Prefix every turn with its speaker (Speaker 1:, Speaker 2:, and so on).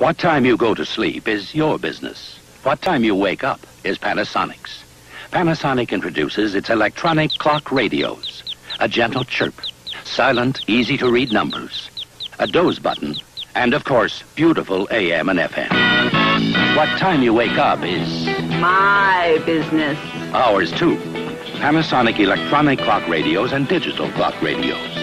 Speaker 1: What time you go to sleep is your business. What time you wake up is Panasonic's. Panasonic introduces its electronic clock radios. A gentle chirp, silent, easy-to-read numbers, a doze button, and, of course, beautiful AM and FM. What time you wake up is
Speaker 2: my business.
Speaker 1: ours, too. Panasonic electronic clock radios and digital clock radios.